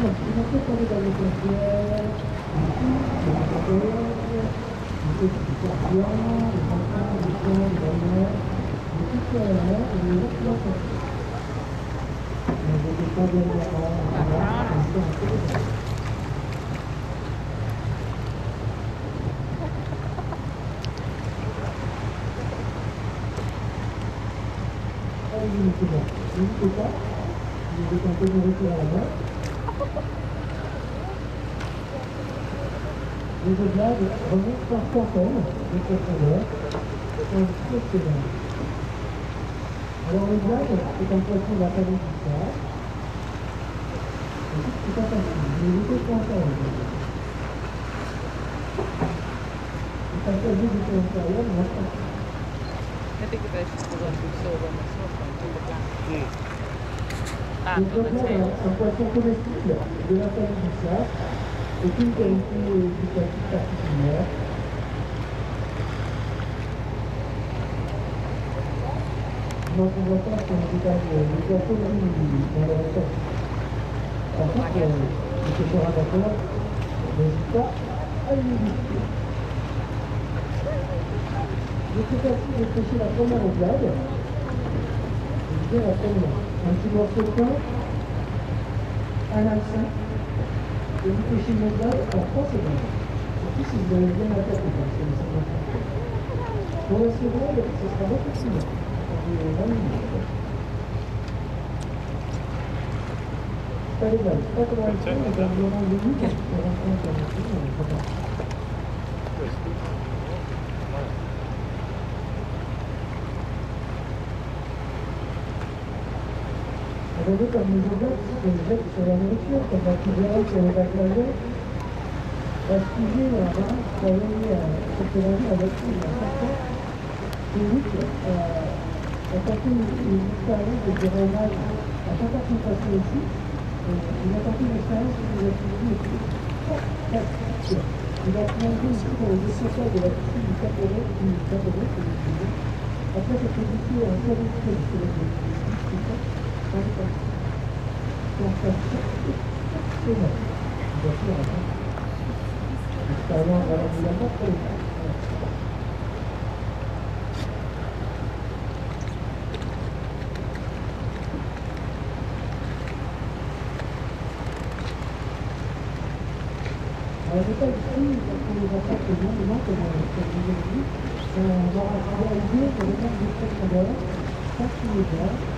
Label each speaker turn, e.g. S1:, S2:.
S1: N'hésitez pas, vous êtes un peu nourriture à la main. Les blagues remontent par centaines de profondeur, sont exceptionnelles. Alors le blague, c'est un poisson de la famille du sable. C'est pas facile, mais il était content. Le passage du côté inférieur, on a pas.
S2: I think if I should go on to silver on the sofa and do the black. Ah,
S1: Donc
S2: on the
S1: là,
S2: tail.
S1: un poisson comestible de la famille du sable, c'est une qualité gustative particulière. Donc on voit pas sur les détails des poissons dans la recette. Par contre, M. Corabator n'hésite pas à lui visiter. Je suis facile de pêcher la première au blague. Je veux dire la première. Un petit morceau de pain, un hameçon, et vous pêchez mon blague en 3 secondes. Surtout si vous avez bien la tête, pour la seconde, ce sera beaucoup plus long. On est 20 minutes. Pas les blagues, pas comme un hameçon, mais dans environ 2 minutes, on rencontre un hameçon, on est content. Vous voyez comme les oblates se jettent sur la nourriture, comme la cuillère sur les baclages. La cuisine, on va travailler cette année avec une façon unique, apporter une expérience de dire hommage à chaque personne passée ici, il a apporté une expérience que vous avez ici. Il a plongé ici dans le découpage de la piscine du Caporet, que vous utilisez. Après, cette édition est un service de donc, c'est bon. Bien sûr, l'expérience va évidemment très bien. Alors, je n'ai pas ici, parce qu'on les apporte bien, comme vous avez dit, on aura réalisé pour le nombre de profondeur, ça qui est bien.